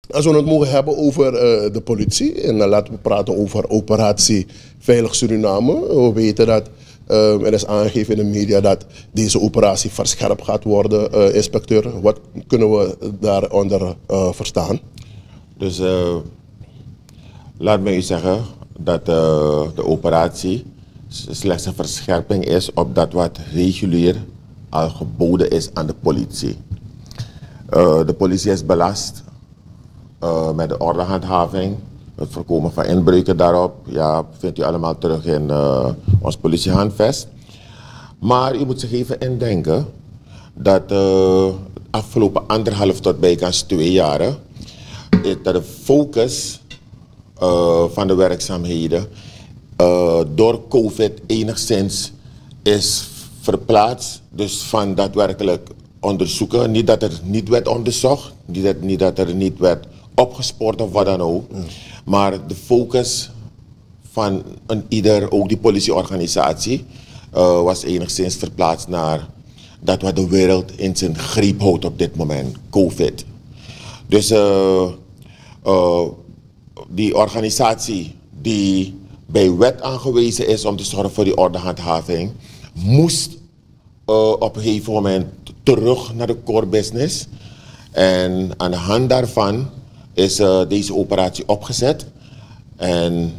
Als we het mogen hebben over de politie, en dan laten we praten over operatie Veilig Suriname. We weten dat er is aangegeven in de media dat deze operatie verscherpt gaat worden, inspecteur. Wat kunnen we daaronder verstaan? Dus laat me u zeggen dat de operatie slechts een verscherping is op dat wat regulier al geboden is aan de politie. De politie is belast met de ordehandhaving, het voorkomen van inbreuken daarop. Ja, vindt u allemaal terug in ons politiehandvest. Maar u moet zich even indenken dat de afgelopen 1,5 tot bijkans 2 jaren dat de focus van de werkzaamheden door COVID enigszins is verplaatst. Dus van daadwerkelijk onderzoeken. Niet dat er niet werd onderzocht, niet dat er niet werd opgespoord of wat dan ook. Maar de focus van ieder, ook die politieorganisatie, was enigszins verplaatst naar dat wat de wereld in zijn greep houdt op dit moment, COVID. Dus die organisatie die bij wet aangewezen is om te zorgen voor die ordehandhaving, moest op een gegeven moment terug naar de core business. En aan de hand daarvan is deze operatie opgezet. En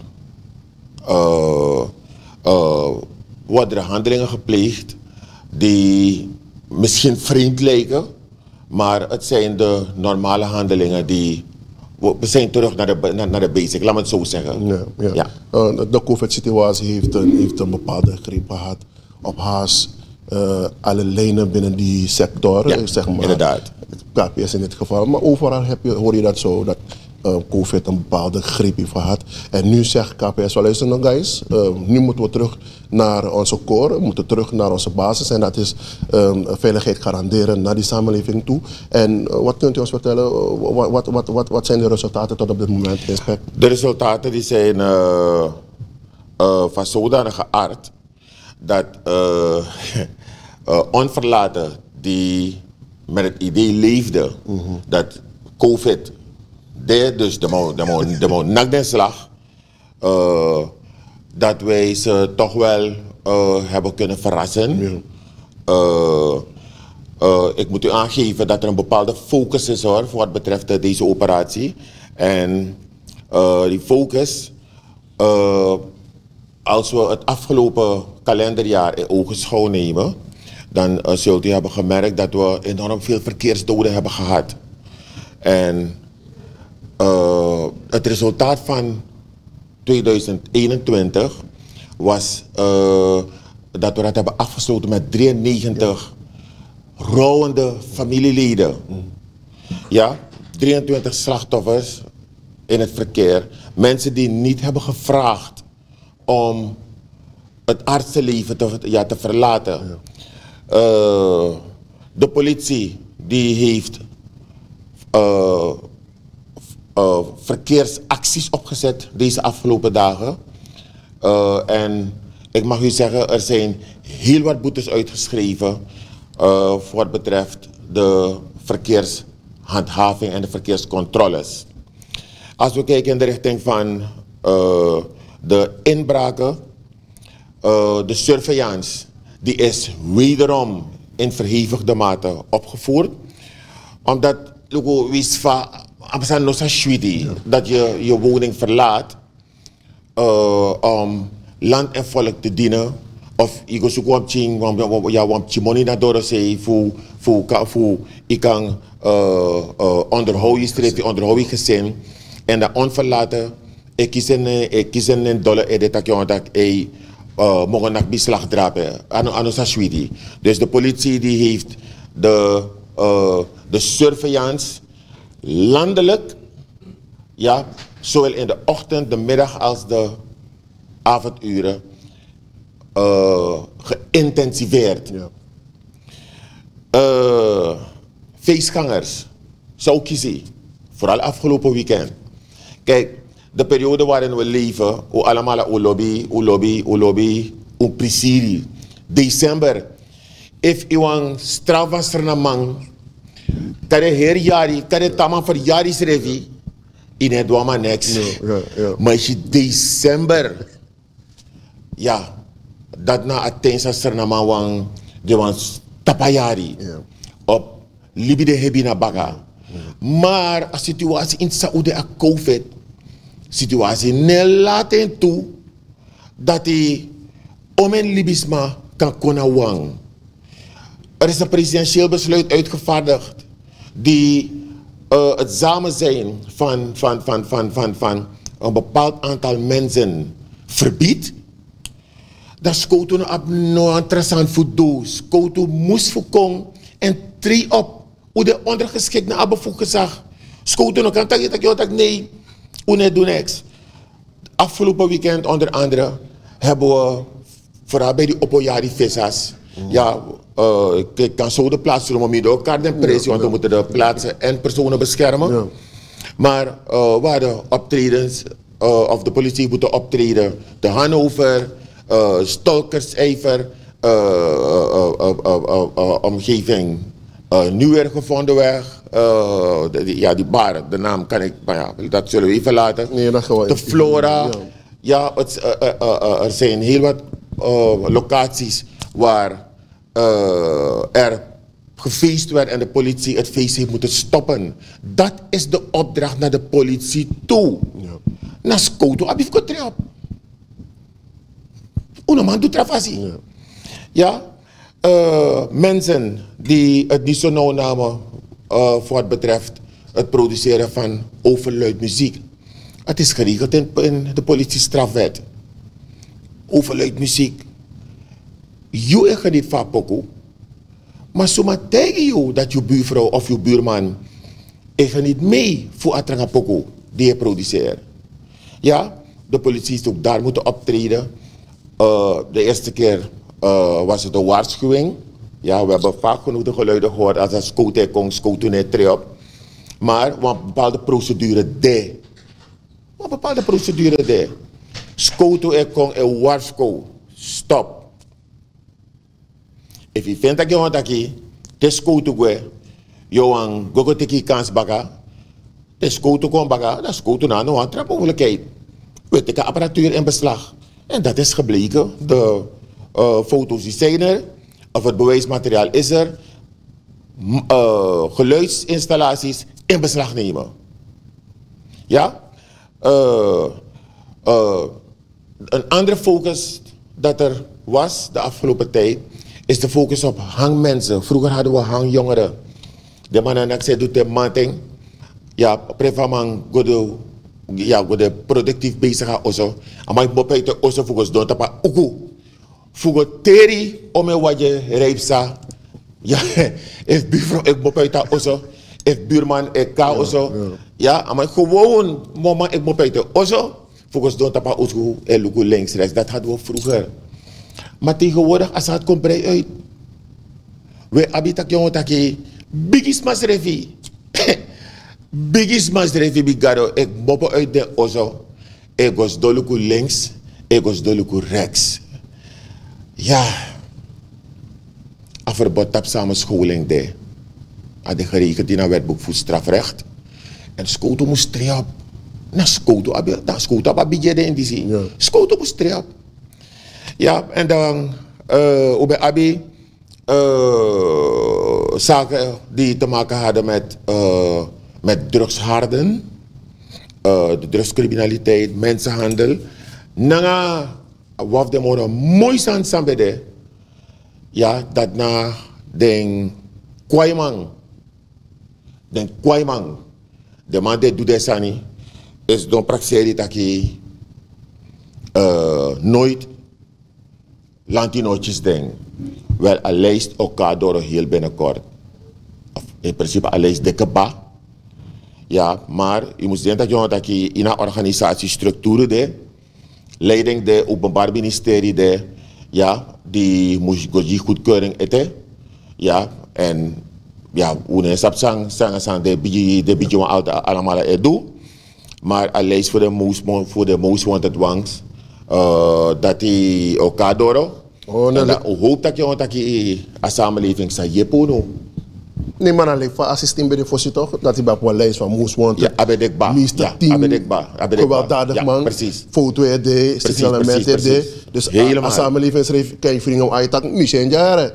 worden er handelingen gepleegd die misschien vreemd lijken, maar het zijn de normale handelingen die... We zijn terug naar de basic, laat me het zo zeggen. Ja. De COVID-situatie heeft een bepaalde greep gehad op haast alle lijnen binnen die sector. Ja, zeg maar, inderdaad. KPS in dit geval, maar overal hoor je dat zo, dat COVID een bepaalde greep heeft gehad. En nu zegt KPS wel eens, guys, nu moeten we terug naar onze core, we moeten terug naar onze basis. En dat is veiligheid garanderen naar die samenleving toe. En wat kunt u ons vertellen, wat zijn de resultaten tot op dit moment, inspect? De resultaten die zijn van zodanige aard dat onverlaten die met het idee leefde dat COVID dus de nakdenslag, dat wij ze toch wel hebben kunnen verrassen. Ik moet u aangeven dat er een bepaalde focus is hoor, voor wat betreft deze operatie. En die focus, als we het afgelopen kalenderjaar in ogenschouw nemen, dan zult u hebben gemerkt dat we enorm veel verkeersdoden hebben gehad. En het resultaat van 2021 was dat we dat hebben afgesloten met 93 rouwende familieleden. Ja, 23 slachtoffers in het verkeer. Mensen die niet hebben gevraagd om het artsenleven te verlaten. De politie die heeft verkeersacties opgezet deze afgelopen dagen. En ik mag u zeggen, er zijn heel wat boetes uitgeschreven voor wat betreft de verkeershandhaving en de verkeerscontroles. Als we kijken in de richting van de inbraken, de surveillance, die is wederom in verhevigde mate opgevoerd. Omdat, dat je je woning verlaat om land en volk te dienen. Of je zoekt wat money naar door zee voor je kan onderhouden, streef onderhouden gezin. En dat onverlaten, ik kies een dollar dat ik mogen naar beslag drapen. Dus de politie die heeft de surveillance landelijk, ja, zowel in de ochtend, de middag als de avonduren geïntensiveerd. Ja. Feestgangers, zou ik kiezen, vooral afgelopen weekend. Kijk, de periode waarin we leven, hoe allemaal lobby, prisiri. December, if iwan strava sernamang, kare her jari, kare taman voor jari srevi, in het dwama niks. Maar als je december, ja, dat na attensa sernama wang, de wan tapayari, op libi de hebina baga. Maar a situatie in Saoedi a COVID, situatie ne laten toe, dat die om en libisma kan kona wang. Er is een presidentieel besluit uitgevaardigd die het samen zijn van een bepaald aantal mensen verbiedt. Dat schoten op no interessant voor doos. Schoten moest voorkomen en tree op. Hoe de ondergeschikte abevoeg gezag. Schoten nog kan tak nee. Hoe net doen niks. Afgelopen weekend onder andere hebben we vooral bij die Opoyari Vissas. Ja, ik kan zo de plaats doen om met elkaar de pressie, want we moeten de plaatsen en personen beschermen. Ja. Maar waar de optredens, of de politie moeten optreden, de Hannover, Stolkersijver, omgeving, Nieuwer gevonden weg. Ja, die bar, de naam kan ik, maar ja, dat zullen we even laten. Nee, dat gewoon. De Flora, ja, er zijn heel wat locaties waar er gefeest werd en de politie het feest heeft moeten stoppen. Dat is de opdracht naar de politie toe. Ja. Na skoto abif ko trap. Uno man doet travasi. Ja. Mensen die het niet zo nauw namen voor wat betreft het produceren van overluid muziek. Het is geregeld in de politiestrafwet. Overluid muziek. Je gaat niet van pokoe. Maar zomaar tegen je dat je buurvrouw of je buurman gaat niet mee voor het pokoe die je produceert. Ja, de politie is ook daar moeten optreden. De eerste keer was het een waarschuwing. Ja, we hebben vaak genoeg de geluiden gehoord als een scoot komt, scoot net terug op. Maar een bepaalde procedure daar. Een bepaalde procedure daar. Scoot komt en waarschuwing. Stop. If je vindt dat je want dat je te scoot je aan gogo teki kans baga. De scoot komt baga, dat scoot na no aan trapmogelijkheid. We tekenen apparatuur in beslag. En dat is gebleken. De foto's die zijn er, of het bewijsmateriaal is er. Geluidsinstallaties in beslag nemen. Ja? Een andere focus dat er was de afgelopen tijd is de focus op hangmensen. Vroeger hadden we hangjongeren. De mannen en ik doet de manting. Ja, prevamang godo. Ja, godo productief bezig gaan osso. Maar ik moet het osso focus doen tapa uku. Focus teri om je wat je reipsa. Ja, if buurvrouw ik moet het osso. If buurman ik ka osso. Ja, maar gewoon moment ik moet het osso. Focus doen tapa uku en luku links rechts. Dat hadden we vroeger. Maar tegenwoordig, als het komt breed uit. We hebben dat jongen dat je biggest mas revi. Biggest mas revi bigado. Ik boppen uit de ozo. Ik was doluku links. Ik was doluku rechts. Ja. Afverbod op samenscholing de. Had de geregeld in een wetboek voor strafrecht. En Skoto moest treap. Na Skoto heb je in die zin. Skoto moest treap. Ja, en dan bij Abi zaken die te maken hadden met drugsharden, de drugscriminaliteit, mensenhandel. Nanga waf de mono mooi san sambede. Ja, dat na den kwaimang. De man die doet dat sani is don praxeri taki nooit Lantinootjes denk. Wel, een lijst elkaar door heel binnenkort. Of in principe een lijst dikke ba. Ja, maar je moet denken dat je in een organisatiestructuur de leiding de openbaar ministerie de ja, die moet je goedkeuring eten. Ja, en ja, hoe een sapsang sang de beetje allemaal doen. Maar een lijst voor de most wanted ones. Dat die elkaar door. Oh, nee, en dat hoop dat je een samenleving sa jepono. Nee, maar alleen van assistent bij de voorzitter toch? Dat hij bij een lijst van moest wanted. Ja, Abedekba. Meester team. Abedekba. Gewelddadig Ja, man. precies. Foto signalement Dus helemaal. als samenlevingsreef kan je vrienden om uit dat niet zijn jaren.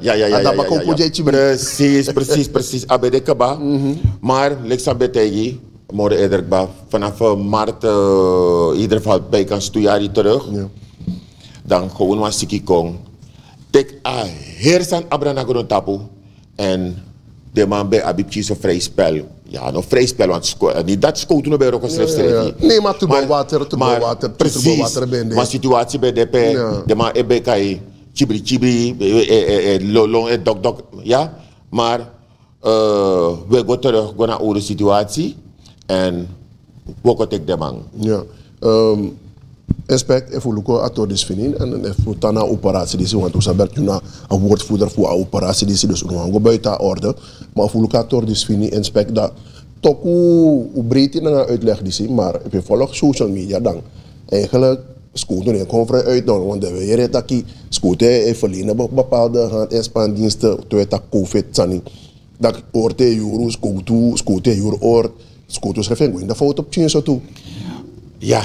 Precies. Abedekba. Maar, Lexa Betegi, Mode Ederkba, vanaf maart in ieder geval bij kan stujari terug. Ja. Dan gewoon maar Siki Kong. Tek a hersan Abranagoron tapu. En de man bij Abib Chiso vrij spel. Ja, nog vrij spel, want niet dat scout nu bij Rokkosrefstreef. Nee, maar turbowater precies. Maar situatie bij DP, de man EBKI, chibri, lolong, dok, ja. Maar we gaan terug naar de situatie en we gaan de man. Ja. Inspect even lukken ator disfinin en even tana operatie die ze want usabert juna een woordvoerder voor een operatie die ze dus onhango buiten orde maar even lukken ator disfinin inspect dat toch hoe breed in een uitleg die ze maar if je volgt social media dan eigenlijk scouten en kon vrij uit dan want de weer dat die scouten verlenen bepaalde handinspandiensten toe dat covid zani dat oorte juru scouten juru oort scouten schrijven in de foto op tien zo toe. Ja.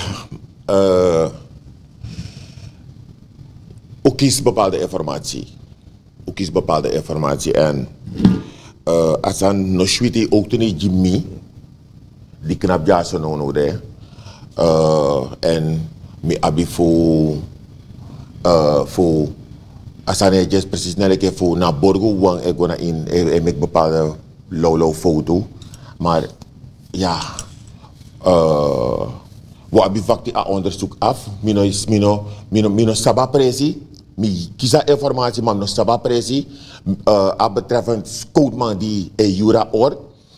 Ook kies bepaalde informatie. En als aan no switi ook niet Jimmy, die knap ja zo no de. En mi abi voor als aan het precies naar de voor naar Borgo wang ik ga in en met bepaalde low foto, maar ja. We hebben vakti a onderzoek af. Mino saba presi. Mi kisa informatie, maar no saba presi. A betreffend scoutman die jura oort.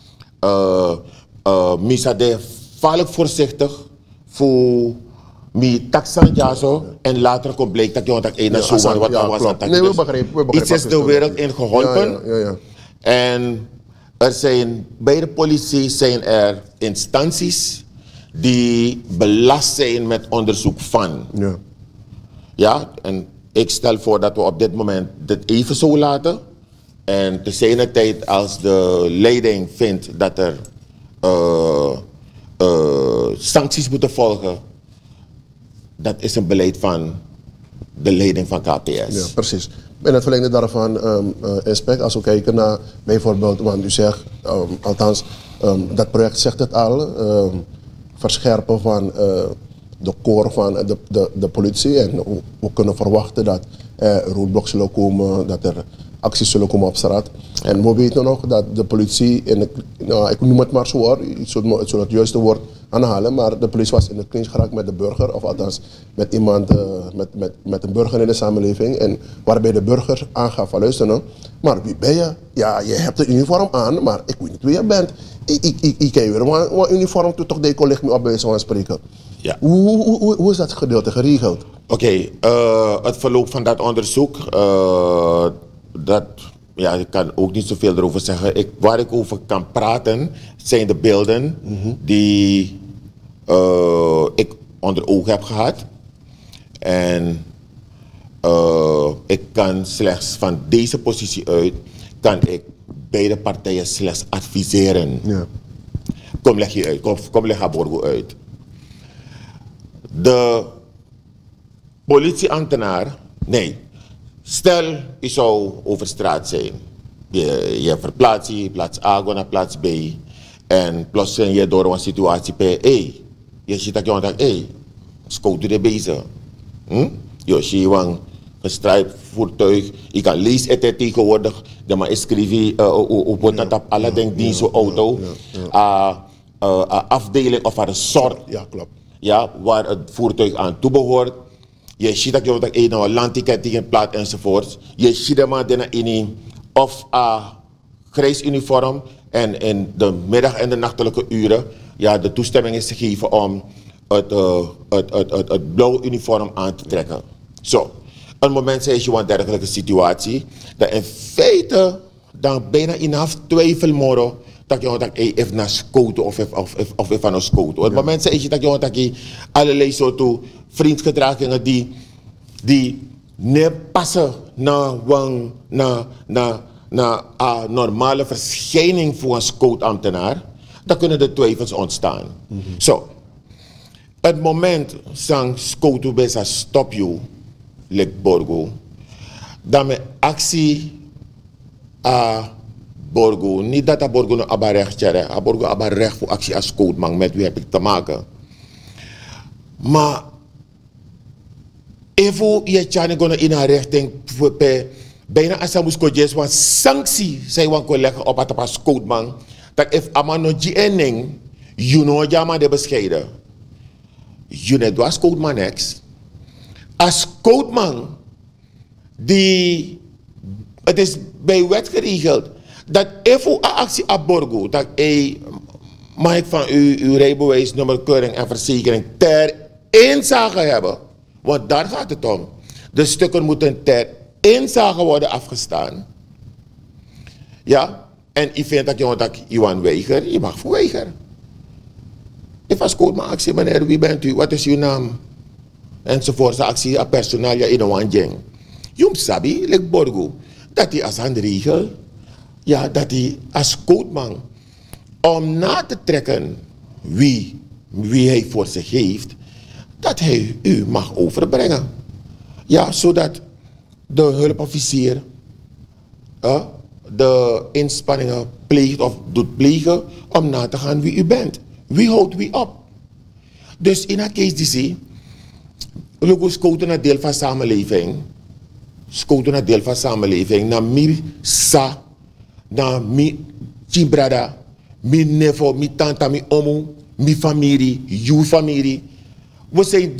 Misa de valk voorzichtig voor mi taxan jaso en later komt bleek dat je want ik een zo wat was aan nee, we begrijpen. Iets is de wereld in geholpen. Ja. En er zijn bij de politie zijn er instanties die belast zijn met onderzoek van. Ja. Ja, en ik stel voor dat we op dit moment dit even zo laten. En te zijner tijd als de leiding vindt dat er sancties moeten volgen, dat is een beleid van de leiding van KPS. Ja, precies. In het verlengde daarvan, inspect, als we kijken naar bijvoorbeeld, want u zegt, althans, dat project zegt het al, verscherpen van de core van de politie. En we kunnen verwachten dat er roadblocks zullen komen, dat er acties zullen komen op straat. En we weten nog dat de politie, ik noem het maar zo hoor, ik zou het juiste woord aanhalen, maar de politie was in de clinch geraakt met de burger, of althans met iemand, met een burger in de samenleving. En waarbij de burger aangaf van luister nou, maar wie ben je? Ja, je hebt een uniform aan, maar ik weet niet wie je bent. Ik kan weer een uniform toe toch de collega me op bij zo'n spreken. Ja. Hoe is dat gedeelte geregeld? Oké, het verloop van dat onderzoek, ik kan ook niet zoveel erover zeggen. Waar ik over kan praten, zijn de beelden die ik onder ogen heb gehad. En ik kan slechts van deze positie uit, kan ik beide partijen slechts adviseren. Ja. Kom leg je uit, kom leg Borgo uit. De politieambtenaar, nee. Stel, je zou over straat zijn. Je verplaatst je, plaats A naar plaats B. En plotseling je door een situatie bij je ziet dat je denkt, scout er bezig. Je ziet een gestraaid voertuig. Je kan lezen het tegenwoordig. De man schrijft op dat alle denkt die zo'n auto. Afdeling of een soort. Ja, klopt. Ja, waar het voertuig aan toebehoort. Je ziet dat je een landticket tegen plaat enzovoort. Je ziet dat man in of grijs uniform en in de middag- en de nachtelijke uren de toestemming is gegeven om het blauwe uniform aan te trekken. Zo, een moment is je een dergelijke situatie dat in feite dan bijna inaf twijfel moro dat je even naar scouten of even van een scouten. Op het moment is je dat je allerlei soorten vriendgedragingen die niet passen naar naar een normale verschijning voor een scoutambtenaar, dan kunnen er twijfels ontstaan. Zo, het moment sang scoutu besa stop you, lek borgo, dan met actie a borgo, niet dat a borgo no aba recht a borgo aba recht voor actie als scoutman, met wie heb ik te maken. Maar even je tjane gono in een richting bijna als je moetjes wat sanctie zij wan kon leggen op het pas scoutman, dat if amano GNing you know jama de bescheiden you net was scoutman ex als scoutman die het is bij wet geregeld dat even een actie aborgo dat mag ik van uw rijbewijs, nummerkeuring en verzekering ter inzage hebben, want daar gaat het om. De stukken moeten ter inzage worden afgestaan. Ja, en je vindt dat je want weiger, je mag verweigeren. Ik was goed, maar actie, meneer, wie bent u? Wat is uw naam? Enzovoort, actie, a personeel, ja, in een wanjeng. Jum sabi, lek borgo, dat hij als een regel, ja, dat hij als coachman, om na te trekken wie hij voor zich heeft, dat hij u mag overbrengen. Ja, zodat de hulpofficier de inspanningen pleegt of doet plegen om na te gaan wie u bent. Wie houdt wie op? Dus in een case die zie, logo scouten een deel van samenleving. Scouten een deel van samenleving. Na mir sa, na mi chimbrada, mi nevo, mi tanta, mi omo, mi familie, uw familie. We zijn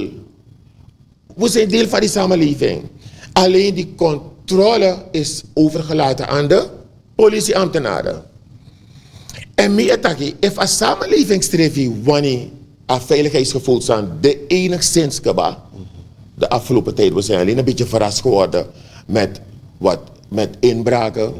deel van die samenleving. Alleen die controle is overgelaten aan de politieambtenaren. En meer ataki, if een samenlevingsstreefie wanneer een veiligheidsgevoel zijn de enigszins kaba, de afgelopen tijd, we zijn alleen een beetje verrast geworden met inbraken,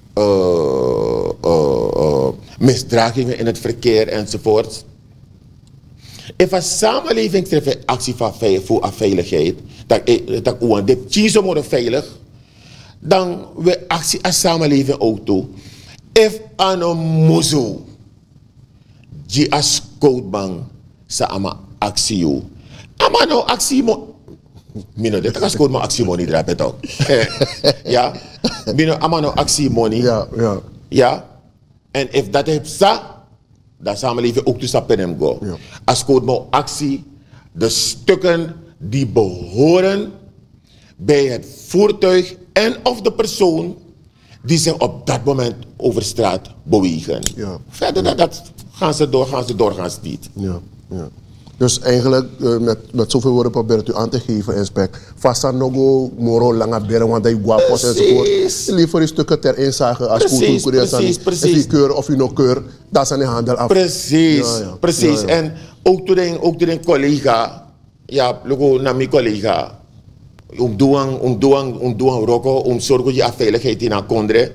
misdragingen in het verkeer enzovoort. If een samenleving treft actie voor veiligheid, dat de kiezen worden veilig, dan we actie als samenleving ook toe. If een mozo, die als coachbang, sa ama actie. Ama no actie mo. Mino de takas coachbang actie money drap het ook. Ja, mino ama no actie money. Ja, ja. Ja, en if dat heeft sa. Dat samenleving ook te stappen hem go. Ja. Als coachbang actie, de stukken die behoren bij het voertuig en of de persoon die zich op dat moment over straat bewegen. Ja. Verder dat gaan ze doorgaans niet. Ja. Ja. Dus eigenlijk, met zoveel woorden probeert u aan te geven, inspect. Vasta nogo, moro, lange beren, want hij guapos enzovoort. Liever die stukken ter inzage als goed precies. Of je keur of je nog keur, dat zijn de handel af. Precies, ja, ja. Precies. Ja, ja. En ook door een collega, ja, logo naar mijn collega, om doen roko, om zorgen je veiligheid in een kondre.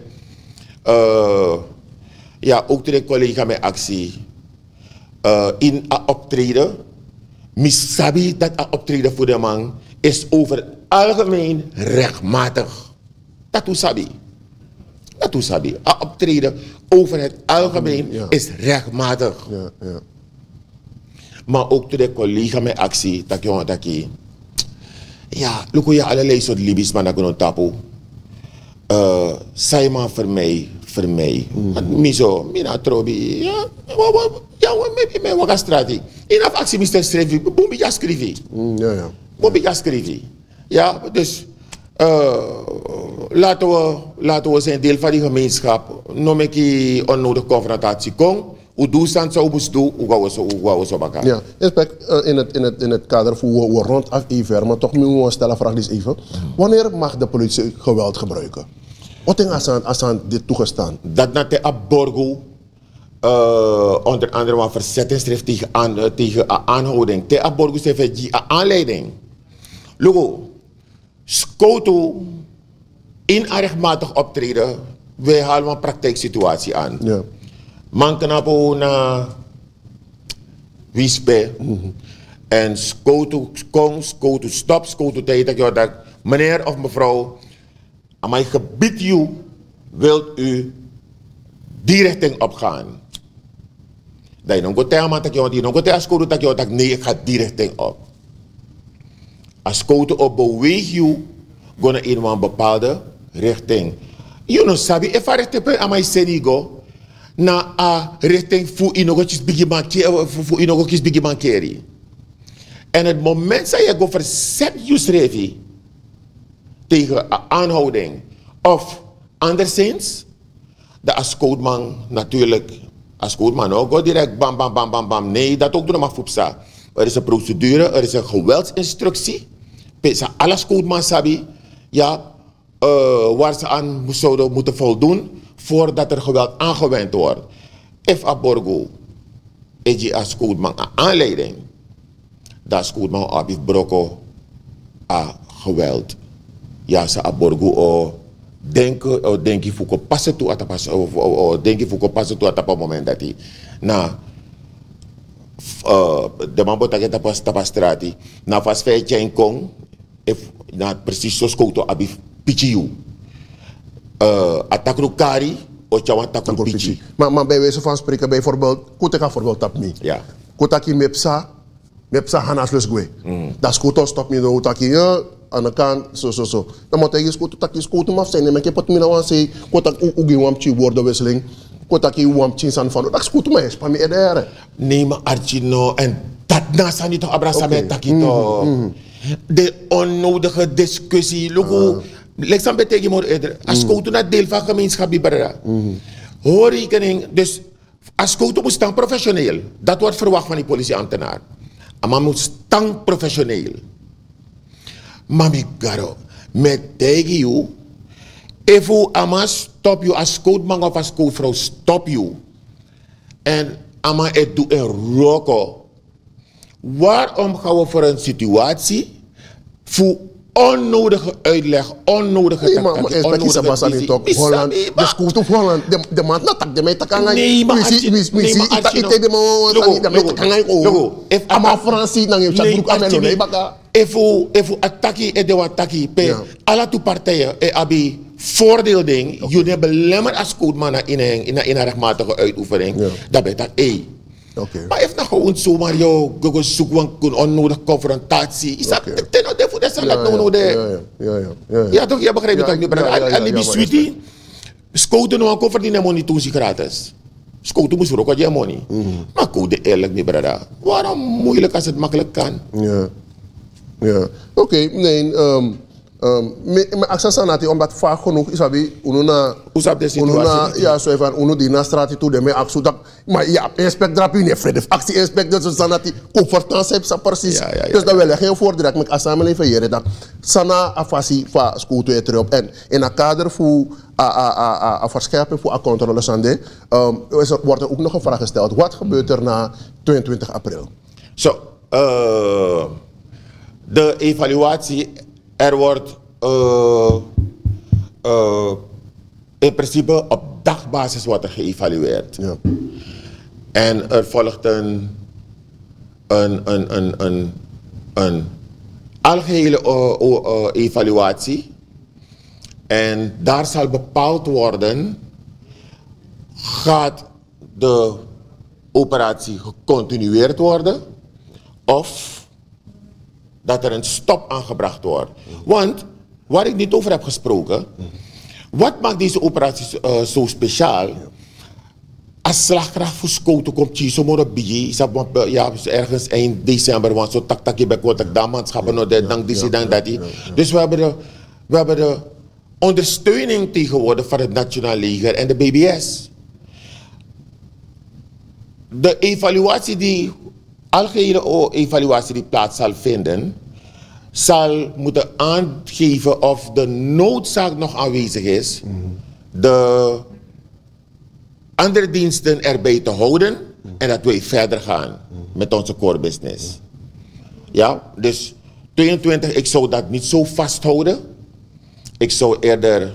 Ja, ook door een collega met actie. In een optreden. Misabi dat een optreden voor de man is over het algemeen rechtmatig. Dat u sabi. Een optreden over het algemeen is rechtmatig. Ja, ja. Maar ook door de collega met actie, dat je ja, look hoe je allerlei soort Libisch man dat kunnen tapu. Zij maar voor mij. Miso, mina trobi, ja, me waga strati. In af actie mister schrijven, bombi ja schrijven. Ja. Bombi ja schrijven. Ja, dus laten we zijn deel van die gemeenschap. Noem ik die onnodige confrontatie kom. Hoe doe je dat zo moest doen? Hoe gaan we zo maken? Ja, inspect, in het kader voor we rond af even, maar toch moeten we stellen vraag even. Wanneer mag de politie geweld gebruiken? Wat is aan dit toegestaan? Dat na te aborgo, onder andere wat verzettingsschrift tegen aanhouding. Te aborgo schrijft die aanleiding. Logo, scoto in rechtmatig optreden, wij halen een praktijksituatie aan. Ja. Man kan op na wispe en scoto kom, scoto stop, scoto tijd dat meneer of mevrouw aan mijn gebied wilt u die richting opgaan? Dat je nog niet nee, ik ga die richting op. Als kote op beweeg je, gaan in een bepaalde richting. You know, sabi, if I richting aan mij senigo, na a richting voor inogotjes bigi bankeri. En het moment dat je go verzet je schrijven tegen een aanhouding of anderszins, dat als codeman natuurlijk, als codeman ook, go direct bam bam bam bam bam. Nee, dat ook doen mag voepsa. Er is een procedure, er is een geweldsinstructie. Alles codeman sabi, ja, waar ze aan zouden moeten voldoen voordat er geweld aangewend wordt. If a borgo, is als codeman een aanleiding, dat codeman op heeft broko a geweld. Ja, ze a borgo o denk je voor passen toe atapas denk je voor passen toe atapa moment dat hij na de man botaket tapas strati na fast feitje in kong if na precies zo scoto abi pichiu atakru kari o chawan takru pichi. Maar bij wijze van spreken bijvoorbeeld kuteka voorbeeld tap me. Ja. Kutaki mepsa hanas lesgue. Dat scoto stop me no taki aan de kant, zo. Dan moet je scouten maar zijn. Maar ik heb het meer aan zeggen, kotak ugi wamchi woordenwisseling, kotak je wamchi san van. Dat scouten maar eens, maar meer daar. Nee, maar Archino en dat naast niet toch abrasa met takito. De onnodige discussie, logo. Leksam betekent maar eerder. Als scouten dat deel van gemeenschap bibera. Hoor rekening, dus als scouten moet staan professioneel. Dat wordt verwacht van die politieambtenaar. Maar moet staan professioneel. Mami garo, met tegen you, if you ama stop you als codeman of als codevrouw stop you. En ama het doet een roko. Waarom gaan we voor een situatie voor onnodige uitleg, onnodige nee, maar is dat pas aan het toch? Holland, de scoot of Holland, de man natak, de mij takangai. Nee, maar ik de man, if ama Fransie dan je chat broek aan en nee baka. If you attackie en de attackie, alle twee partijen abi voordeelding, jullie belemmer als codeman in een rechtmatige uitoefening. Dat betekent maar if nou gewoon zomaar jou zoeken een onnodige confrontatie, is dat ten ode voor dat dat nodig. Ja toch, je begrijpt het ook niet, brother. Alibi sweetie, scouten nou aan verdienen money toen ze gratis. Scouten moest ook wat je money. Maar code eerlijk niet, brother. Waarom moeilijk als het makkelijk kan? Ja. Oké, nee. Maar access aan omdat vaak genoeg is abi ununa ja zo van unu die na straat toe de me actie dat maar ja inspect drap je niet vrede actie inspect dat zo sanati comfortance heb sa precies dus dat wil geen voordeel met samenleving hier dat sana afasi va school toe erop en in een kader voor a verscherping voor a controle sande wordt er ook nog een vraag gesteld wat gebeurt er na 22 april de evaluatie. Er wordt in principe op dagbasis wordt er geëvalueerd. Ja. En er volgt een algehele evaluatie. En daar zal bepaald worden, gaat de operatie gecontinueerd worden of dat er een stop aangebracht wordt. Want, waar ik niet over heb gesproken, wat maakt deze operatie zo speciaal? Als slagkracht voor scouten komt je zomaar op BJ, ja, ergens eind december, want zo tak je bij kontak dan manschappen nog dank die dat die. Dus we hebben de ondersteuning tegenwoordig van het Nationaal Leger en de BBS. De evaluatie die algehele evaluatie die plaats zal vinden, zal moeten aangeven of de noodzaak nog aanwezig is, de andere diensten erbij te houden en dat wij verder gaan met onze core business. Ja, dus 22, ik zou dat niet zo vasthouden. Ik zou eerder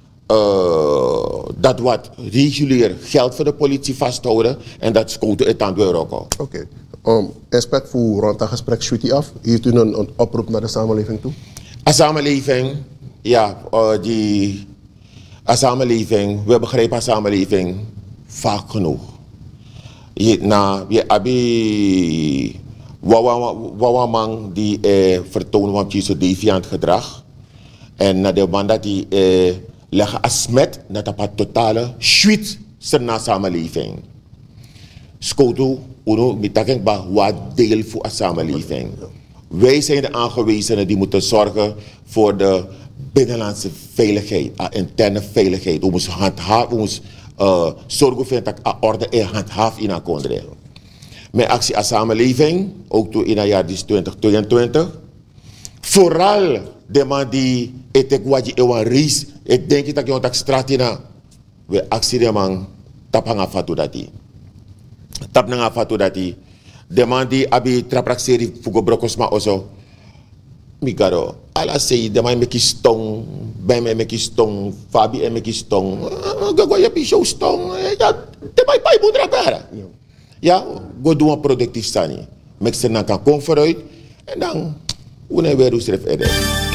dat wat regulier geld voor de politie vasthouden en dat scouten het aan de euro. Oké. Inspect voor rond dat gesprek schuit af. Heeft u een oproep naar de samenleving toe? De samenleving, ja, Als samenleving, we begrijpen als samenleving vaak genoeg. Je abi wawaman die vertonen van zo deviant gedrag. En na de man dat die leggen asmet naar dat totale schwit na samenleving. Skoto, uno, mitaken ba wat deel voor de samenleving. Wij zijn de aangewezenen die moeten zorgen voor de binnenlandse veiligheid, interne veiligheid. We moeten handhaven, we moeten zorgen voor dat orde en handhaven in Akondre. Met actie als samenleving, ook in het jaar 2022. Vooral de man die etek wat je ewan reis, ik denk dat je ontdekt straat in, we actie de man tapanga fatu dati. Tapanga fatu dati. De man die abi trapraxeri fugo brokosma oso. Migaro, ala sei de man meki stong, bij mij meki stong, Fabi en meki stong. Gago je pisho stong, ja, de man pai budra para. Ja, go doen productief sani. Mek se nan kan kom vooruit en dan, hoe weer hoe schrijf